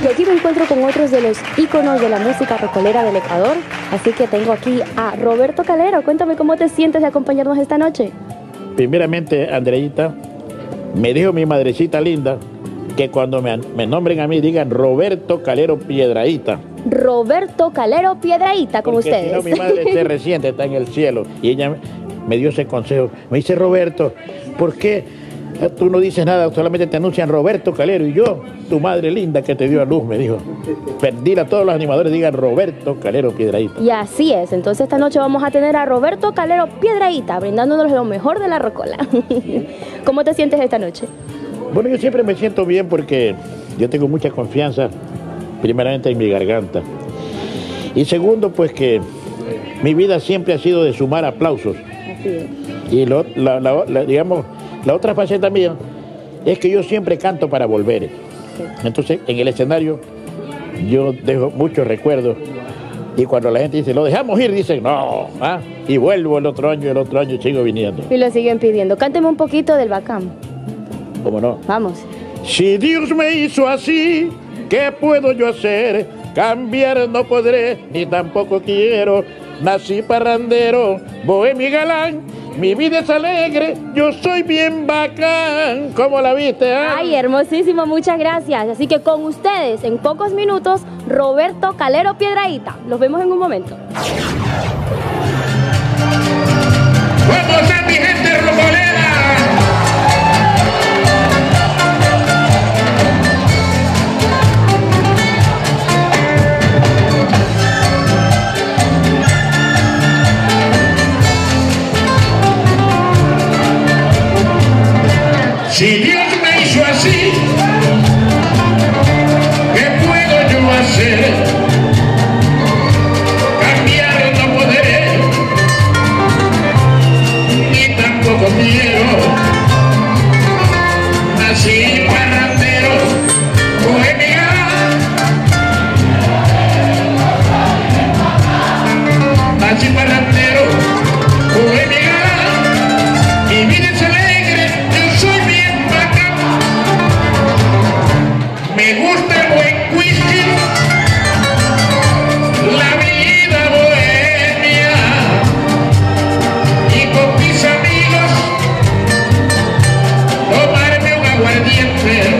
Y aquí me encuentro con otros de los íconos de la música rocolera del Ecuador. Así que tengo aquí a Roberto Calero. Cuéntame cómo te sientes de acompañarnos esta noche. Primeramente, Andreita, me dijo mi madrecita linda que cuando me nombren a mí digan Roberto Calero Piedrahita. Roberto Calero Piedrahita, con porque ustedes. Si no, mi madre se resiente, está en el cielo. Y ella me dio ese consejo. Me dice, Roberto, ¿por qué tú no dices nada? Solamente te anuncian Roberto Calero. Y yo, tu madre linda que te dio a luz, me dijo. Dile a todos los animadores, digan Roberto Calero Piedrahita. Y así es. Entonces esta noche vamos a tener a Roberto Calero Piedrahita, brindándonos lo mejor de la rocola. ¿Cómo te sientes esta noche? Bueno, yo siempre me siento bien porque yo tengo mucha confianza, primeramente en mi garganta. Y segundo, pues que mi vida siempre ha sido de sumar aplausos. Así es. Y digamos, la otra faceta mía es que yo siempre canto para volver. Sí. Entonces, en el escenario, yo dejo muchos recuerdos. Y cuando la gente dice, lo dejamos ir, dicen, no, ¿ah? Y vuelvo el otro año sigo viniendo. Y lo siguen pidiendo. Cánteme un poquito del Bacán. ¿Cómo no? Vamos. Si Dios me hizo así, ¿qué puedo yo hacer? Cambiar no podré, ni tampoco quiero. Nací parrandero, bohemio y galán. Mi vida es alegre, yo soy bien bacán. ¿Cómo la viste, Ay, hermosísimo, muchas gracias. Así que con ustedes, en pocos minutos, Roberto Calero Piedrahita. Los vemos en un momento. ¡Vamos a mi gente rocolera! Si Dios me hizo así, ¿qué puedo yo hacer? Cambiar no podré, ni tampoco quiero. Nací parrandero, bohemia. Nací parrandero, bohemia. Mi vida es alegre, yo soy bien bacán. Me gusta el buen whisky, la vida bohemia. Y con mis amigos, tomarme un aguardiente.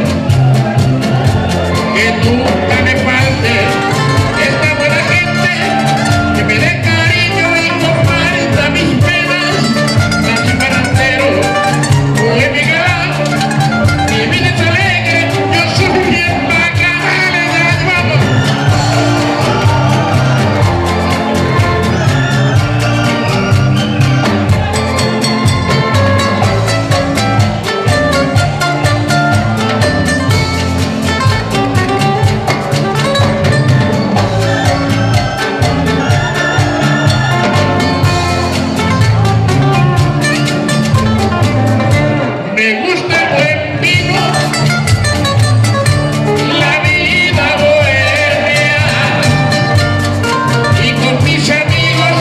Que nunca me falte esta buena gente, que me dé cariño y comparta mis penas. Nací parrandero, bohemia. Mi vida es alegre, yo soy bien bacán. ¡Vamos! Me gusta el buen vino, la vida bohemia. Y con mis amigos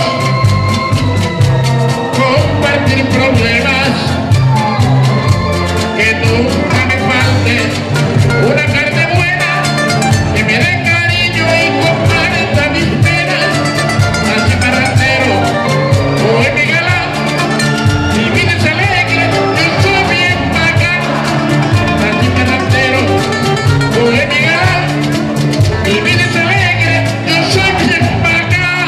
compartir problemas. Que nunca me falte una carne buena, que me dé cariño y comparta mis penas. Nací parrandero, bohemia galán. Mi vida es alegre, yo soy bien bacán. Nací parrandero, bohemia galán. Mi vida es alegre, yo soy bien bacán.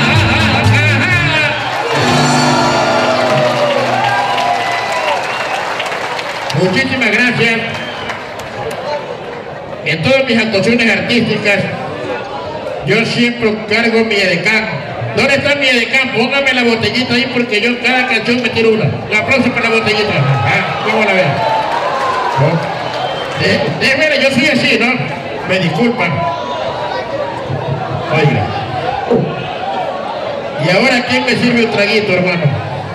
Muchísimas gracias. En todas mis actuaciones artísticas, yo siempre cargo mi edecán. ¿Dónde está mi edecán? Póngame la botellita ahí porque yo en cada canción me tiro una. Un aplauso para la botellita. ¿Cómo la ven? Mira, yo soy así, ¿no? Me disculpan. Oiga. ¿Y ahora quién me sirve un traguito, hermano?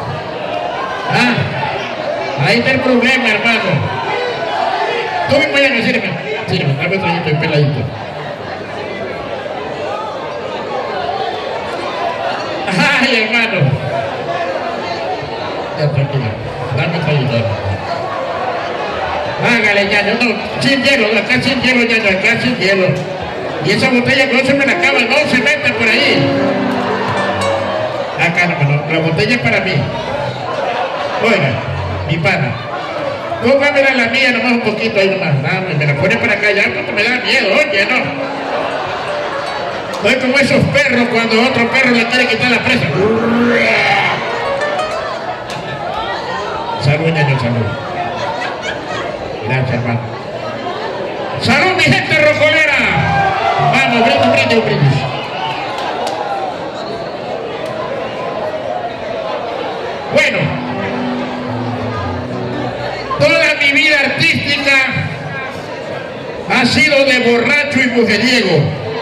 Ahí está el problema, hermano. Tú me puedes decirme, dame un traguito y peladito. Ay, hermano. Ya, tranquilo. Dame un traguito. hágale, ñaño, no, sin hielo, acá sin hielo, ñaño, acá sin hielo. Y esa botella que no se me la acaba, no se mete por ahí. Acá no, la botella es para mí. Oiga, mi pana, póngamela la mía nomás un poquito ahí nomás, dame, me la pone para acá ya porque me da miedo, oye, no. Soy como esos perros cuando otro perro le quiere quitar la presa. Salud, ñaño, salud. Gracias, hermano. ¡Salud, mi gente rocolera! Vamos, brindis, brindis. Bueno, toda mi vida artística ha sido de borracho y mujeriego.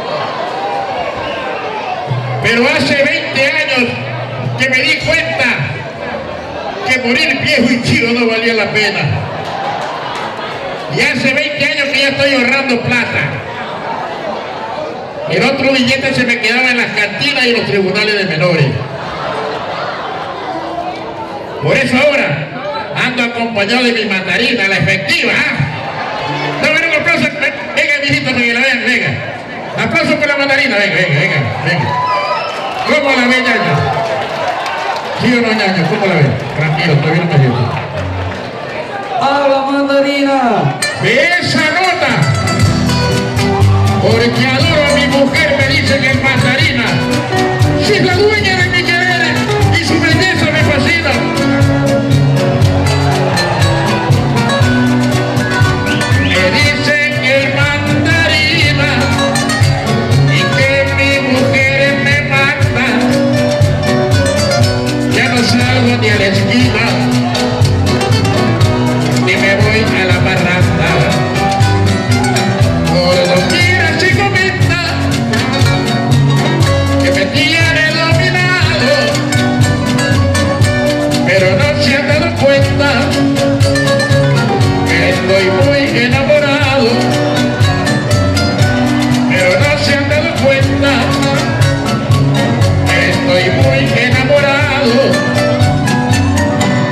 Pero hace 20 años que me di cuenta que morir viejo y chido no valía la pena. Y hace 20 años que ya estoy ahorrando plata. El otro billete se me quedaba en las cantinas y en los tribunales de menores. Por eso ahora ando acompañado de mi mandarina, la efectiva. No, ven un aplauso. Venga, mijito, para que la vean, venga. Aplauso por la mandarina, venga. ¿Cómo la ve, ñaño? ¿Sí o no, ñaño? ¿Cómo la ve? Tranquilo, todavía no me digo. ¡A la mandarina! ¡Esa nota! Porque adoro a mi mujer, me dice que es mandarina. Si es la dueña de mi querer y su belleza me fascina. Me dicen que es mandarina y que mi mujer me mata. Ya no salgo ni a la esquina, ni me voy a la barranda. Por doquiera se comenta que me tiene dominado, pero no se han dado cuenta que estoy muy enamorado. Pero no se han dado cuenta que estoy muy enamorado.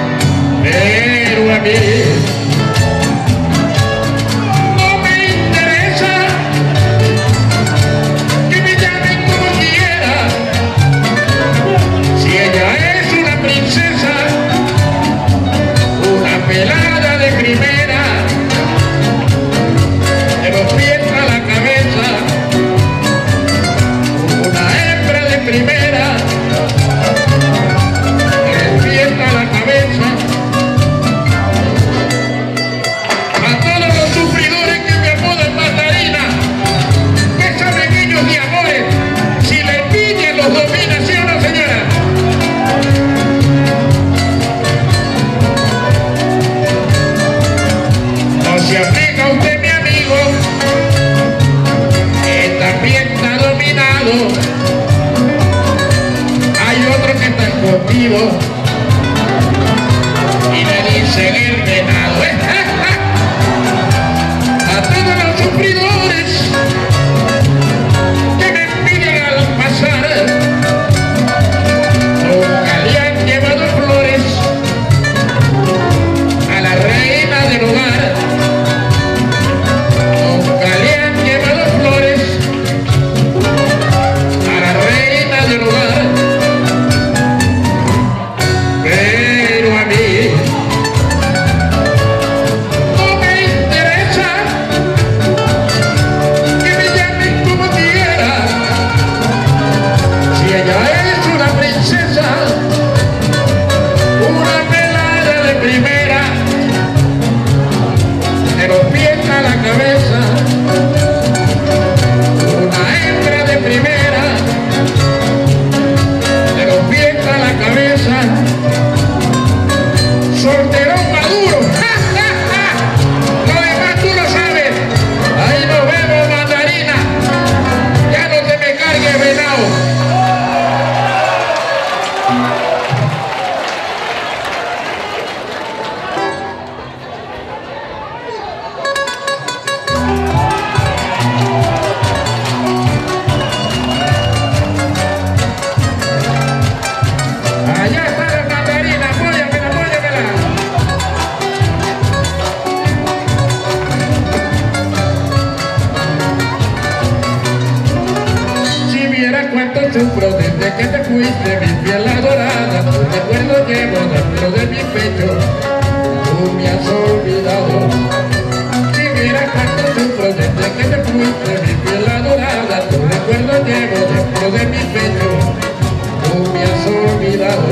sufro desde que te fuiste, mi piel adorada. Tu recuerdo llevo dentro de mi pecho, tú me has olvidado. Si vieras cuánto sufro desde que te fuiste, mi piel adorada. Tu recuerdo llevo dentro de mi pecho, tú me has olvidado.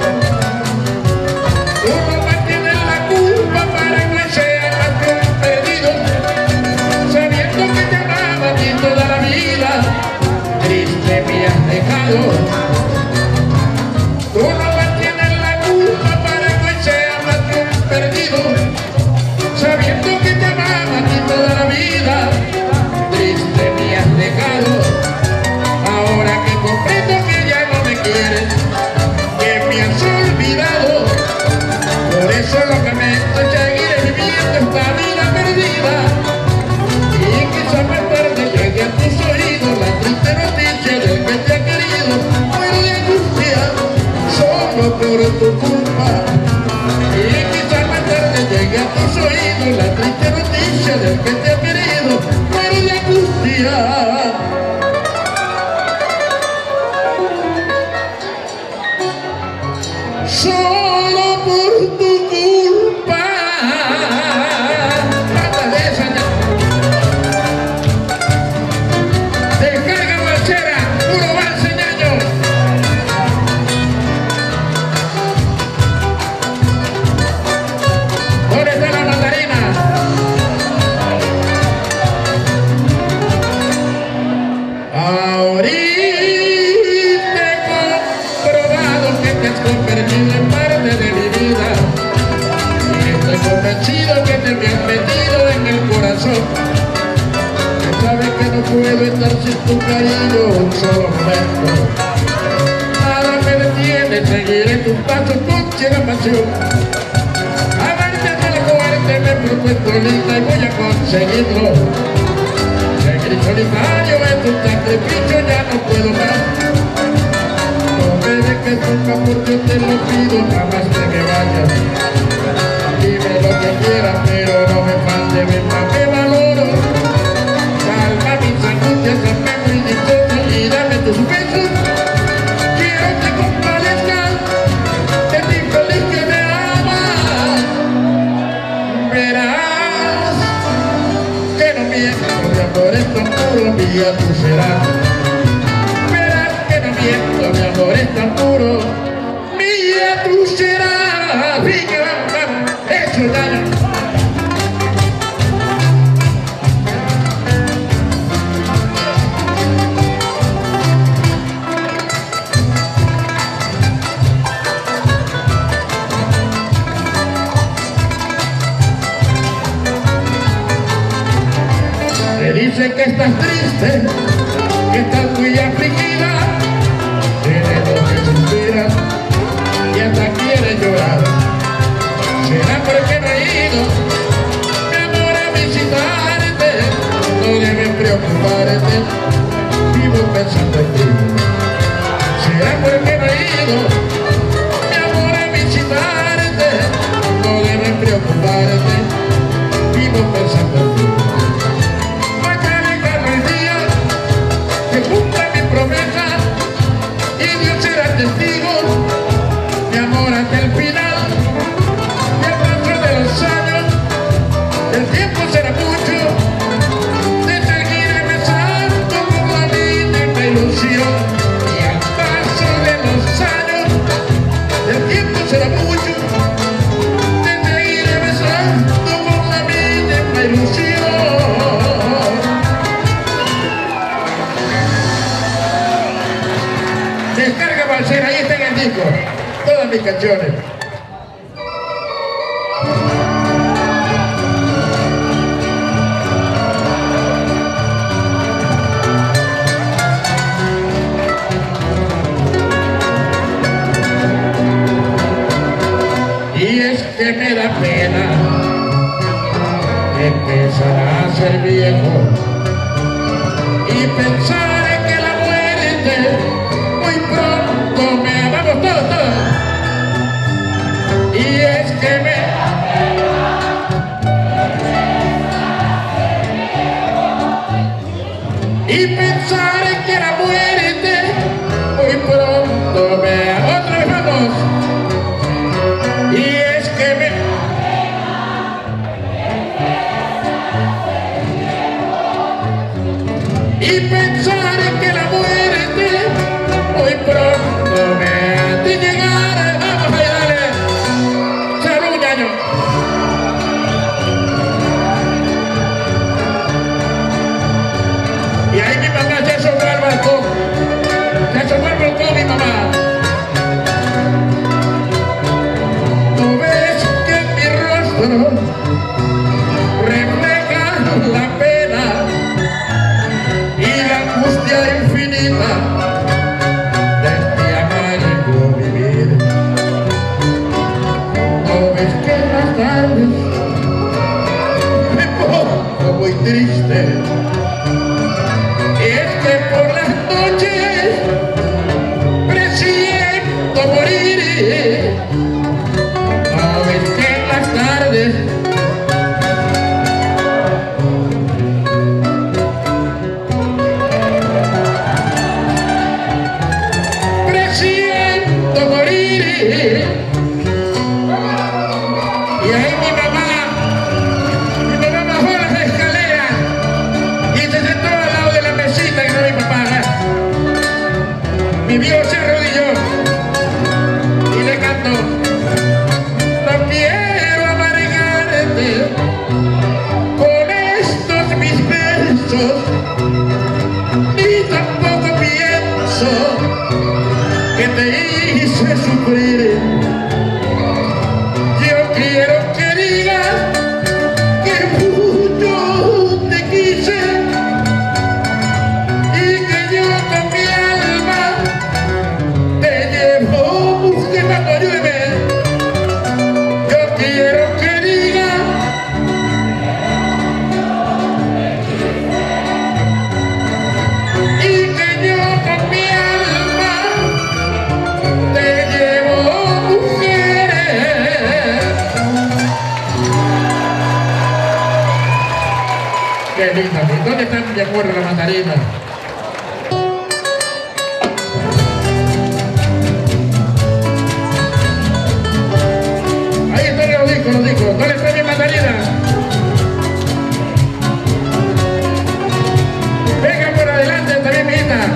Tú no me tienes la culpa para que sea más que un perdido, sabiendo que te amaba a ti toda la vida. Triste me has dejado. Tú no me tienes la culpa para que sea más que un perdido, sabiendo que te amaba a ti toda la vida. Triste me has dejado. Ahora que comprendo que ya no me quieres, que me has olvidado, por eso lo que me estoy seguiré viviendo esta vida perdida. Y quizás más tarde llegue a tus oídos la triste noticia del que te ha querido. Muero de angustia solo por tu culpa. Y quizás más tarde llegue a tus oídos la triste noticia del que te ha querido. Muero de angustia. Solo por tu culpa. Basta de esa ya. Descarga balsera, puro balse, ñaño. ¿Dónde está la mandarina? Ahorita he comprobado que te has convertido en parte de mi vida, y estoy convencido que te me has metido en el corazón. Sabes que no puedo estar sin tu cariño un solo momento. Nada me detiene, seguiré tus pasos con ciega pasión. Amarte hasta la muerte me he propuesto linda y voy a conseguirlo. Seguir solitario es un sacrificio, ya no puedo más. No me dejes nunca, por Dios te lo pido, jamás te me vayas. Dime lo que quieras, pero no me falte, ven más, me valoro. Calma mis angustias, hazme muy dichoso y dame tus besos. Quiero que compadezcas de ti feliz que me amas. Verás que no miento, mi amor es tan puro, mía tú serás. Verás que no miento, mi amor es tan puro, mía tú serás. Venga, vamos, eso ya. Dice que estás triste, que estás muy afligida, tiene lo que suspiras y hasta quieres llorar. Será porque no he ido, mi amor, a visitarte. No debes preocuparte, vivo pensando en ti. Será porque no he ido, mi amor, a visitarte. No debes preocuparte, vivo pensando en ti. Y Dios será testigo, mi amor, hasta el final. Y al paso de los años, el tiempo será mucho. Te seguiré besando con la misma ilusión. Y al paso de los años, el tiempo será mucho. Te seguiré besando con la misma ilusión. Descarga balsera, ahí está en el disco, todas mis canciones. Y es que me da pena empezar a ser viejo y pensar en que la muerte muy pronto me vamos todos. Y es que me y pensar en que la muerte y pensar que la muerte muy pronto me ha de llegar. Vamos a darle salud, ñaño. Y ahí mi mamá se asomó al balcón, mi mamá. ¿No ves que en mi rostro refleja la pena y la angustia infinita de este amargo vivir? ¿No ves que en las tardes me pongo muy triste? Es que por las noches presiento morir. ¿No ves que en las tardes presiento morir? Y ahí mi mamá bajó las escaleras y se sentó al lado de la mesita que no mi papá. Mi viejo se arrodilló y le cantó: no quiero amargarte con estos mis versos, ni tampoco pienso que te hice sufrir. Yo quiero que digas que mucho te quise y que yo con mi alma te llevo, mujer, ayúdeme. Yo quiero que digas y que yo con mi alma te llevo, mujeres. Qué linda, ¿dónde está mi amor la mandarina? Ahí están los discos, ¿dónde está mi mandarina? Venga por adelante también, mi hija.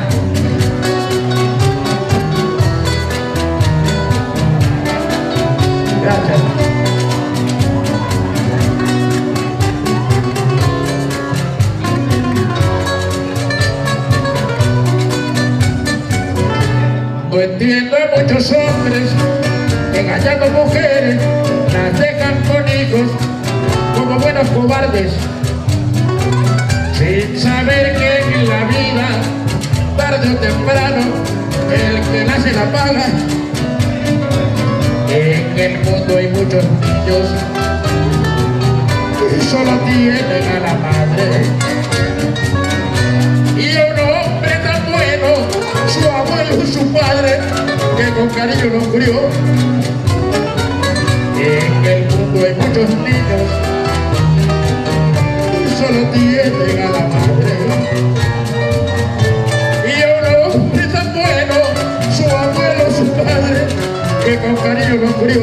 Gracias. No entiendo a muchos hombres engañando mujeres, las dejan con hijos como buenos cobardes, sin saber que en la vida, tarde o temprano, el que nace la paga. En el mundo hay muchos niños que solo tienen a la madre, y un hombre tan bueno, su abuelo y su padre, que con cariño los crió. En el mundo hay muchos niños que solo tienen a la madre, y un hombre tan bueno, su abuelo y su padre, que con cariño los crió.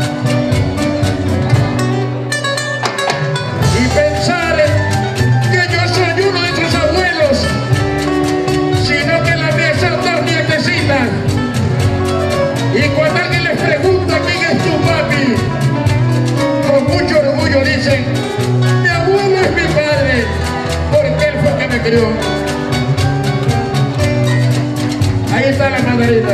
Y pensar que yo soy uno de sus abuelos, sino que la mía son dos nietecitas. Y cuando alguien les pregunta quién es tu papi, con mucho orgullo dicen: mi abuelo es mi padre, porque él fue el que me crió. Ahí está la mandarina.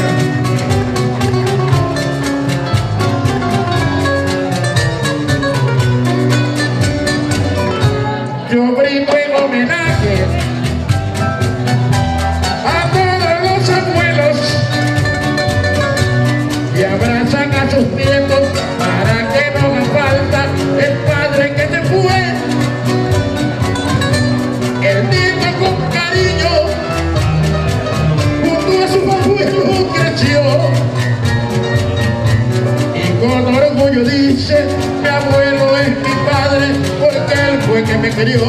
Yo brindo en homenaje a todos los abuelos y abrazan a sus nietos para que no haga falta el padre que se fue. El nieto con cariño junto a su abuelo creció, y con orgullo dice: mi abuelo es mi padre, porque él fue que me crió.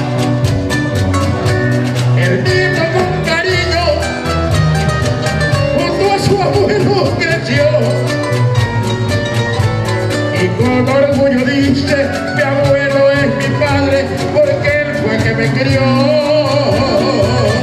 El nieto con cariño junto a su abuelo creció, y con orgullo dice: mi abuelo es mi padre, porque él fue que me crió.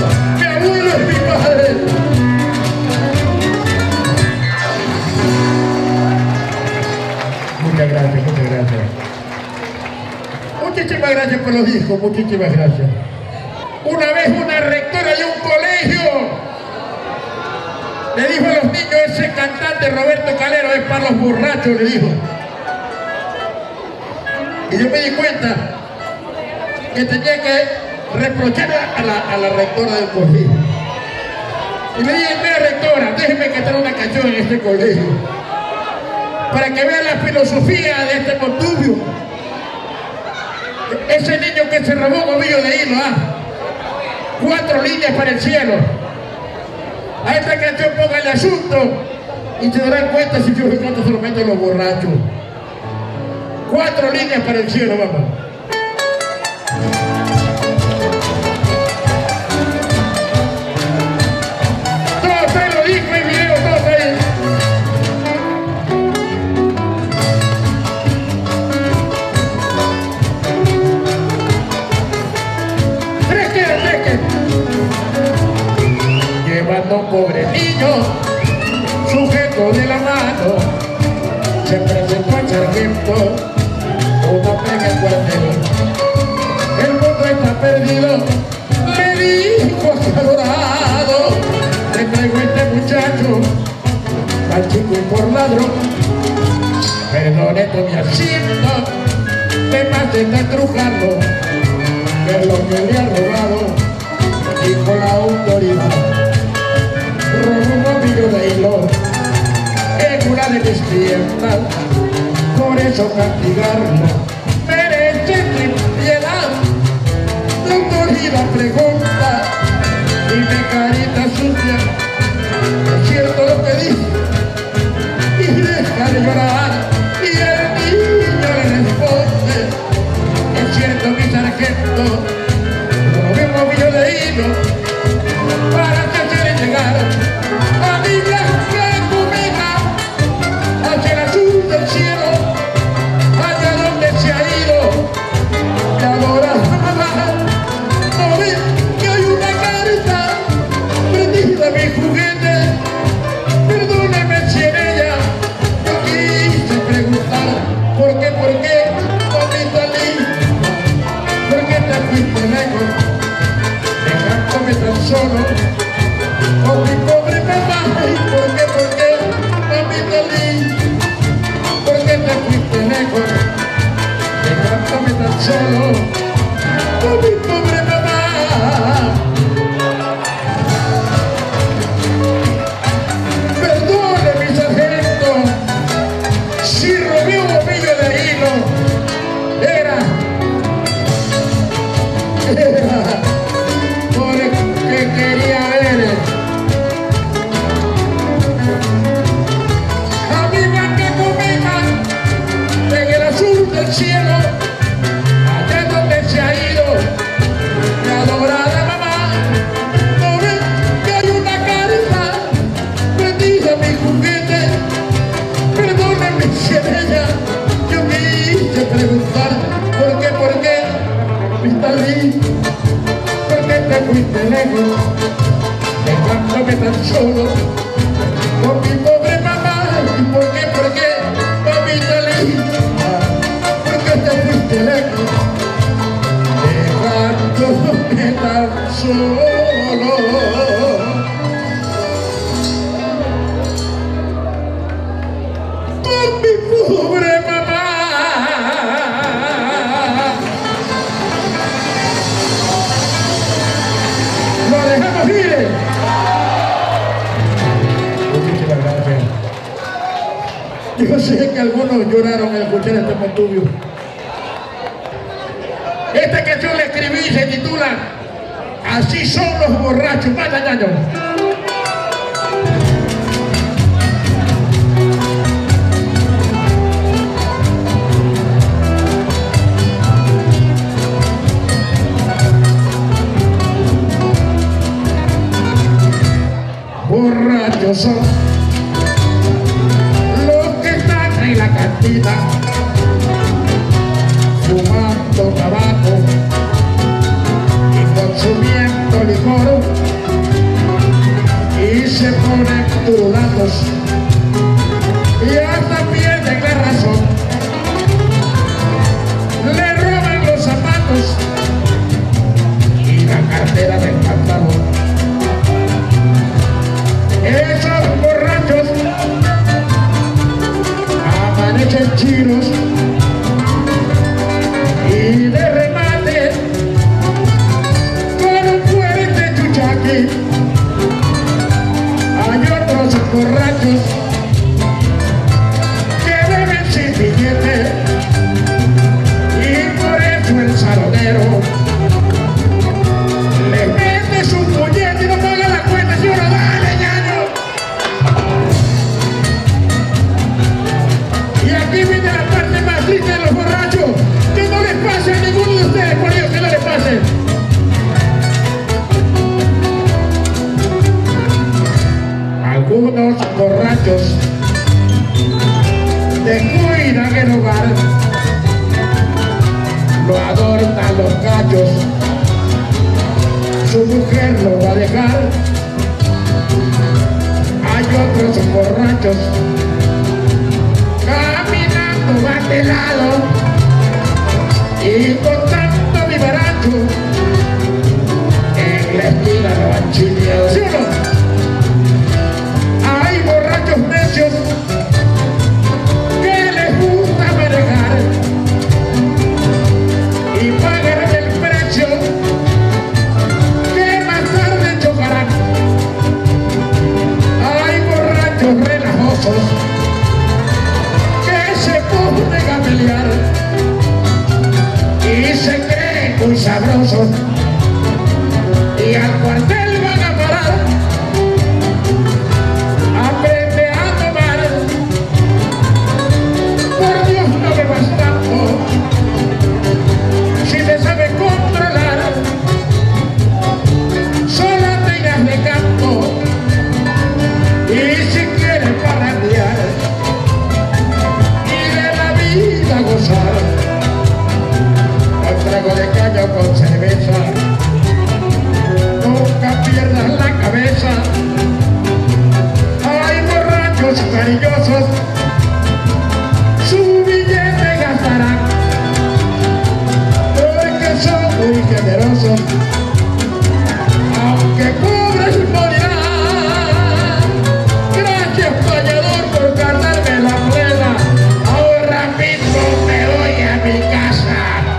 por los discos, muchísimas gracias. Una vez una rectora de un colegio le dijo a los niños, ese cantante Roberto Calero es para los borrachos, le dijo. Y yo me di cuenta que tenía que reprochar a la rectora del colegio. Y le dije, mira rectora, déjeme cantar una canción en este colegio, para que vea la filosofía de este Montubio. Ese niño que se robó un ovillo de hilo, 4 líneas para el cielo. A esta canción ponga el asunto y se darán cuenta si yo canto solamente a los borrachos. 4 líneas para el cielo, vamos. Todo ahí lo dijo en video, todo ahí. Tres quedan. Llevando un pobre niño, sujeto de la mano, se presentó al sargento, una pega en cuartel. El mundo está perdido, le dijo acalorado, te traigo este muchacho, al chico y por ladrón. Perdone tu mi asiento, te maten de trujarlo, que es lo que le ha robado, dijo la autoridad. Robó un ovillo de hilo en una de mis piernas, por eso castigarlo merece piedad. La autoridad pregunta y me carita sucia, es cierto lo que dice, y deja de llorar, y el niño le responde, es cierto mi sargento, robé un ovillo de hilo para que quiere llegar a mi blanca cubeta, hacia el azul del cielo, allá donde se ha ido la adorada. No ves que hay una carta prendida a mi juguete, perdóneme si en ella yo quise preguntar por qué, mamita linda, por qué te fuiste lejos, dejándome tan solo con mi pobre mamá. ¿Y por qué, mamita linda, por qué te fuiste lejos, dejándome tan solo con mi pobre mamá? Perdone mi sargento, si robé un ovillo de hilo, era porque quería ver a mi blanca cometa en el azul del cielo, allá donde se ha ido mi adorada mamá. No ves que hay una carta prendida a mi juguete, perdóname si en ella yo quise preguntar por qué, mi linda, por qué te fuiste lejos, dejándome tan solo con mi pobre mamá. ¿Y por qué, mamita linda, por qué te fuiste lejos, dejándome tan solo con mi pobre mamá? Lo dejamos ir. Muchísimas gracias. Yo sé que algunos lloraron al escuchar este Montubio. Esta canción la escribí y se titula Así son los borrachos. ¡Vaya, ñaño! Borrachos son los que están en la cantina fumando tabaco y consumiendo licor, y se ponen turulatos y hasta pierden la razón. Le roban los zapatos borrachos descuidan el hogar, lo adornan los cachos, su mujer lo va a dejar. Hay otros borrachos caminando van de lado y contando mi barato en la esquina lo han chineado. ¿Sí o no? Hay borrachos necios que les gusta manejar y pagan el precio que más tarde chocarán. Hay borrachos relajosos que se ponen a pelear y se creen muy sabrosos y al cuartel van a parar. Aprende a tomar, por Dios no bebas tanto, si te sabes controlar, solo te irás de campo y si quieres parrandear y de la vida gozar, un trago de caña con cerveza, nunca pierdas la cabeza. Hay borrachos cariñosos, su billete gastarán, porque son muy generosos, aunque pobres morirán. Gracias payador por ganarme la plena, ahora mismo me voy a mi casa.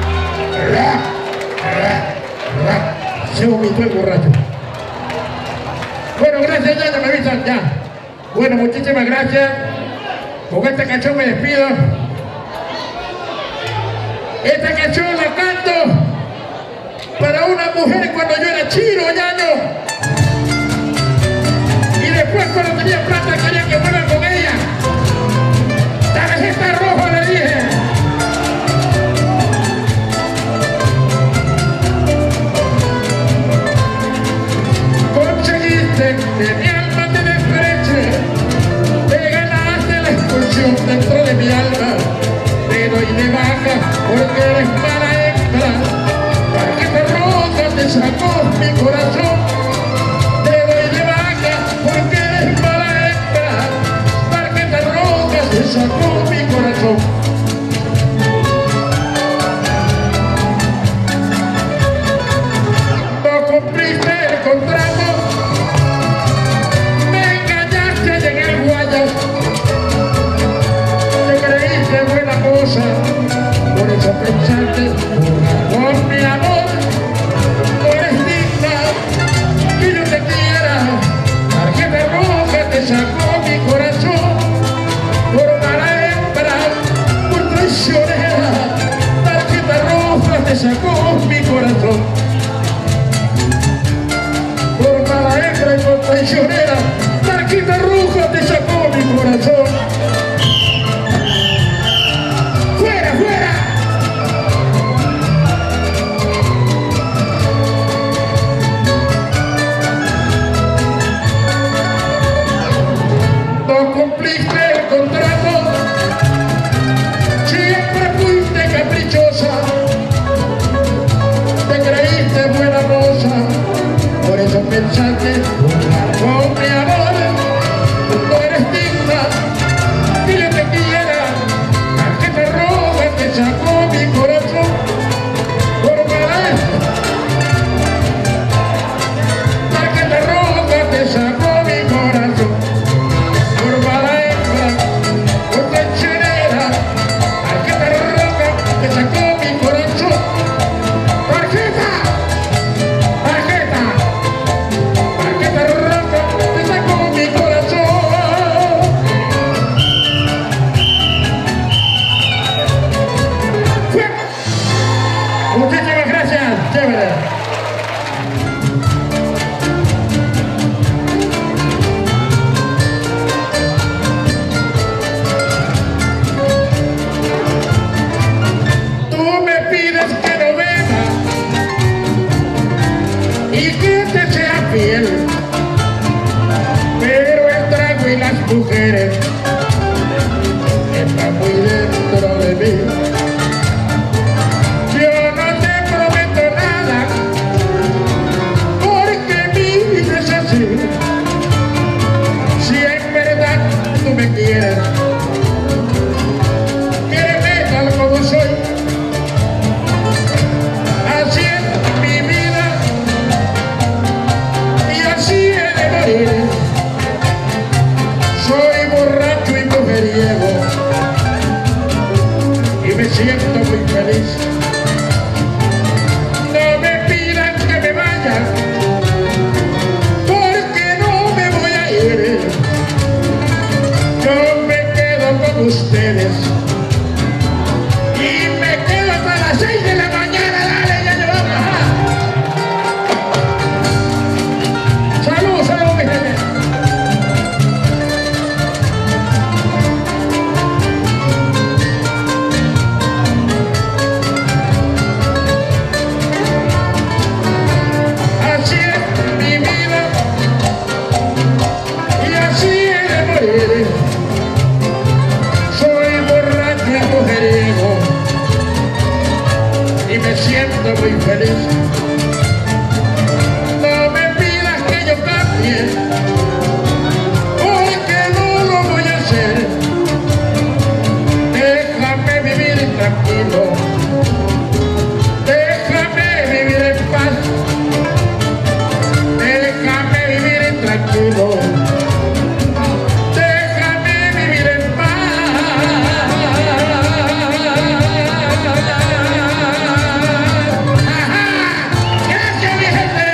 Se vomitó el borracho. Bueno, gracias, ya me avisan, ya. Bueno, muchísimas gracias. Con esta canción me despido. Esta canción la canto para una mujer cuando yo era chino, ñaño. Y después cuando tenía plata quería que fuera con ella. Tarjeta roja le dije. De mi alma te desprecie, te ganaste la expulsión dentro de mi alma, te doy de baja porque eres mala hembra, tarjeta roja te sacó mi corazón, te doy de baja porque eres mala hembra, tarjeta roja te sacó mi corazón. No cumpliste el contrato, por eso pensaste jugar con mi amor. No eres digna que yo te quiera, tarjeta roja te sacó mi corazón, por mala hembra, por traicionera, tarjeta roja te sacó mi corazón, por mala hembra y por traicionera, tarjeta roja te sacó mi corazón. Cumpliste el contrato, siempre fuiste caprichosa, te creíste buena moza, por eso pensaste jugar con mi amor. No eres digna que yo te quiera, tarjeta roja te sacó mi corazón, por mala tarjeta roja te sacó mi corazón. Tarjeta tranquilo, déjame vivir en paz. ¡Ajá! ¡Gracias, mi gente!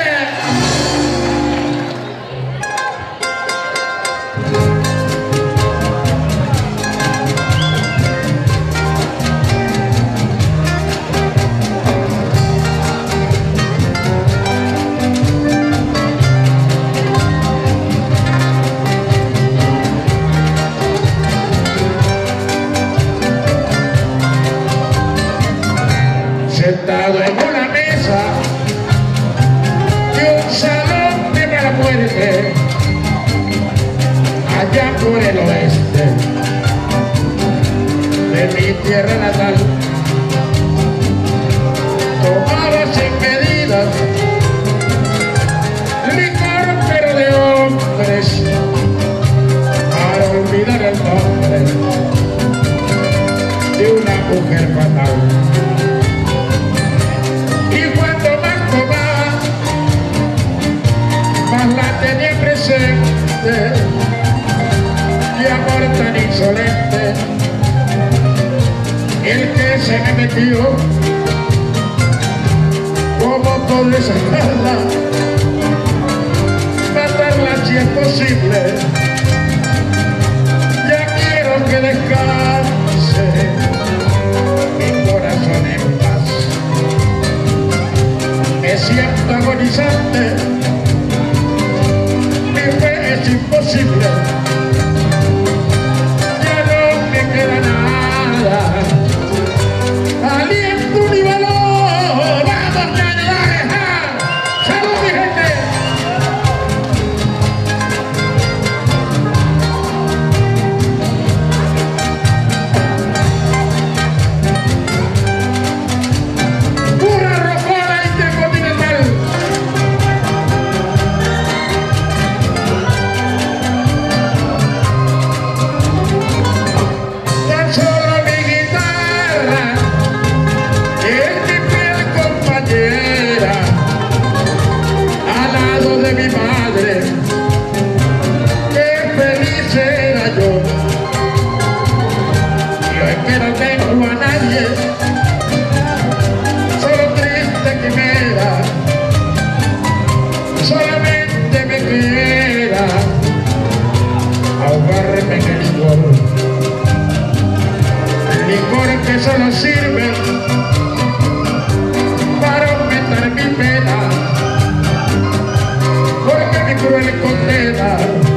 Sentado en una mesa de un salón de mala muerte, allá por el oeste de mi tierra natal, tomaba sin medidas licor pero de hombres, para olvidar el nombre de una mujer fatal. La tenía presente, y amor tan insolente, el que se me metió, como poder sacarla, matarla si es posible. Ya quiero que descanse mi corazón en paz. Me siento agonizante, es imposible, ya no me queda nada, aliento ni valor. ¡Vamos, dale, dale! ¡Salud, mi gente! ¡Pura rocola intercontinental! Mi madre, qué feliz era yo. Yo es que no tengo a nadie, solo triste quimera, solamente me queda ahogarme en el licor que solo sirve para aumentar mi pena, porque mi cruel condena